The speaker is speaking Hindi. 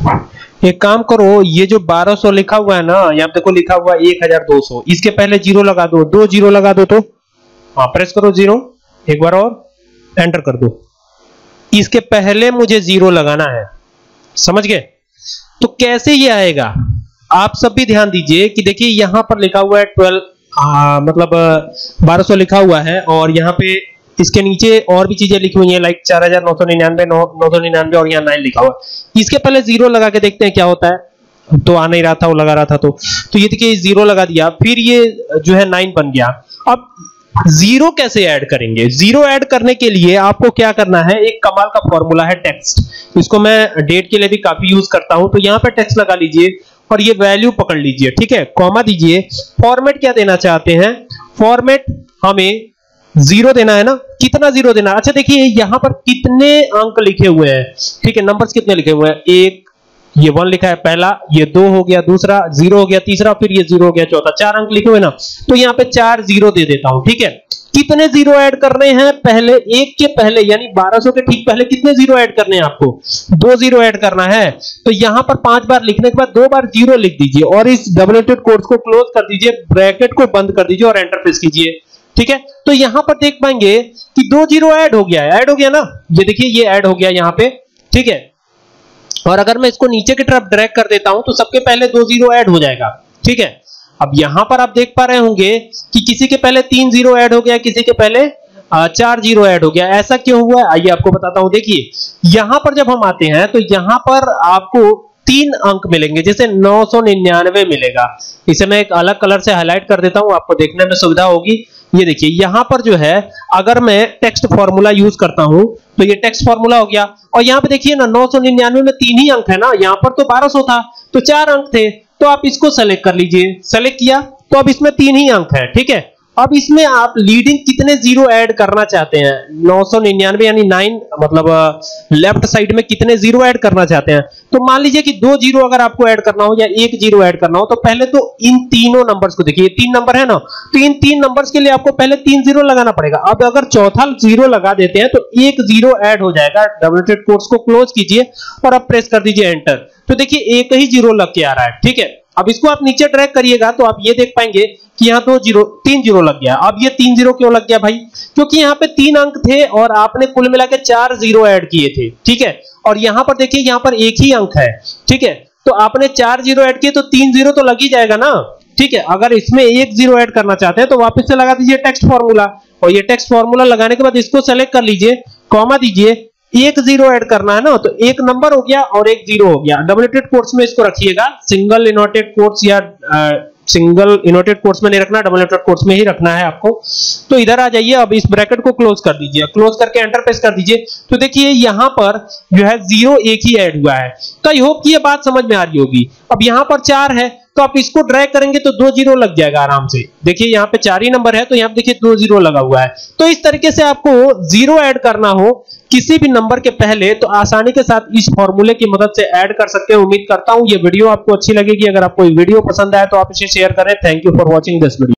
एक काम करो, ये जो 1200 लिखा हुआ है ना, यहाँ पे देखो लिखा हुआ है 1200, इसके पहले जीरो लगा दो, 2 जीरो लगा दो तो हाँ प्रेस करो जीरो, एक बार और एंटर कर दो। इसके पहले मुझे जीरो लगाना है, समझ गए? तो कैसे ये आएगा आप सब भी ध्यान दीजिए कि देखिए यहां पर लिखा हुआ है 12 मतलब 1200 लिखा हुआ है, और यहाँ पे इसके नीचे और भी चीजें लिखी हुई हैं लाइक 4999 999 और यहाँ 9 लिखा हुआ है। इसके पहले जीरो लगा के देखते हैं क्या होता है। तो आ नहीं रहा था, वो लगा रहा था, तो ये देखिए जीरो लगा दिया, फिर ये जो है 9 बन गया। अब जीरो कैसे ऐड करेंगे? जीरो ऐड करने के लिए आपको क्या करना है, एक कमाल का फॉर्मूला है टेक्स्ट। इसको मैं डेट के लिए भी काफी यूज करता हूं। तो यहां पे टेक्स्ट लगा लीजिए और ये वैल्यू पकड़ लीजिए, ठीक है, कॉमा दीजिए। फॉर्मेट क्या देना चाहते हैं? फॉर्मेट हमें जीरो देना है ना, कितना जीरो देना? अच्छा देखिए यहां पर कितने अंक लिखे हुए हैं, ठीक है, नंबर्स कितने लिखे हुए हैं? एक, ये 1 लिखा है पहला, ये 2 हो गया दूसरा, 0 हो गया तीसरा, फिर ये 0 हो गया चौथा, 4 अंक लिखे हुए ना। तो यहां पे 4 जीरो दे देता हूं, ठीक है। कितने जीरो ऐड करने हैं? पहले एक के पहले यानी 1200 के ठीक पहले कितने जीरो ऐड करने हैं आपको? 2 जीरो ऐड करना है। तो यहां पर 5 बार लिखने के बाद 2 बार जीरो लिख दीजिए और इस डबल एटेड कोट्स को क्लोज कर दीजिए, ब्रैकेट को बंद कर दीजिए और एंटर प्रेस कीजिए, ठीक है। तो यहां पर देख पाएंगे कि 2 जीरो ऐड हो गया है, ऐड हो गया ना, ये देखिए ये ऐड हो गया यहां पे, ठीक है। और अगर मैं इसको नीचे की तरफ ड्रैग कर देता हूं तो सबके पहले 2 जीरो ऐड हो जाएगा, ठीक है। अब यहां पर आप देख पा रहे होंगे कि किसी के पहले 3 जीरो ऐड हो गया, किसी के पहले 4 जीरो ऐड हो गया। ऐसा क्यों हुआ? आइए आपको बताता हूं। देखिए यहां पर जब हम आते हैं तो यहां पर आपको 3 अंक मिलेंगे, जैसे 999 मिलेगा। इसे मैं एक अलग कलर से हाईलाइट कर देता हूं, आपको देखने में सुविधा होगी। ये देखिए यहां पर जो है अगर मैं टेक्स्ट फॉर्मूला यूज करता हूं तो ये टेक्स्ट फॉर्मूला हो गया। और यहां पे देखिए ना 999 में 3 ही अंक है ना, यहां पर तो 1200 था तो 4 अंक थे, तो आप इसको सेलेक्ट कर लीजिए। सेलेक्ट किया तो अब इसमें 3 ही अंक है, ठीक है। अब इसमें आप लीडिंग कितने जीरो ऐड करना चाहते हैं? 999 यानी 9 मतलब लेफ्ट साइड में कितने जीरो ऐड करना चाहते हैं? तो मान लीजिए कि 2 जीरो अगर आपको ऐड करना हो या 1 जीरो ऐड करना हो, तो पहले तो इन तीनों नंबर्स को देखिए, 3 नंबर है ना, तो इन 3 नंबर्स के लिए आपको पहले 3 जीरो लगाना पड़ेगा। अब अगर चौथा जीरो लगा देते हैं तो 1 जीरो ऐड हो जाएगा। डबल एटेड कोट्स को क्लोज कीजिए और अब प्रेस कर दीजिए एंटर। तो देखिए एक ही जीरो लग के आ रहा है, ठीक है। अब इसको आप नीचे ड्रैग करिएगा तो आप ये देख पाएंगे कि यहाँ 3 जीरो लग गया। अब ये 3 जीरो क्यों लग गया भाई? क्योंकि यहाँ पे 3 अंक थे और आपने कुल मिला के 4 जीरो ऐड किए थे, ठीक है। और यहाँ पर देखिए यहाँ पर 1 ही अंक है, ठीक है। तो आपने 4 जीरो ऐड किए तो 3 जीरो तो लग ही जाएगा ना, ठीक है। अगर इसमें 1 जीरो ऐड करना चाहते हैं तो वापस से लगा दीजिए टेक्स्ट फॉर्मूला, और ये टेक्स्ट फॉर्मूला लगाने के बाद इसको सेलेक्ट कर लीजिए, कॉमा दीजिए। 1 जीरो ऐड करना है ना, तो 1 नंबर हो गया और 1 जीरो हो गया। डबल एटेड कोट्स में इसको रखिएगा, सिंगल इनवर्टेड कोट्स या सिंगल इनवर्टेड कोट्स में नहीं रखना, डबल एटेड कोट्स में ही रखना है आपको। तो इधर आ जाइए, अब इस ब्रैकेट को क्लोज कर दीजिए, क्लोज करके एंटर प्रेस कर दीजिए। तो देखिए यहां पर जो है जीरो एक ही ऐड हुआ है। तो आई होप कि ये बात समझ में आ रही होगी। अब यहां पर 4 है तो आप इसको ड्रैग करेंगे तो 2 जीरो लग जाएगा आराम से। देखिए यहाँ पे 4 ही नंबर है तो यहाँ पे देखिए 2 जीरो लगा हुआ है। तो इस तरीके से आपको जीरो ऐड करना हो किसी भी नंबर के पहले तो आसानी के साथ इस फॉर्मूले की मदद से ऐड कर सकते हैं। उम्मीद करता हूं ये वीडियो आपको अच्छी लगेगी। अगर आपको ये वीडियो पसंद आए तो आप इसे शेयर करें। Thank you for watching this video.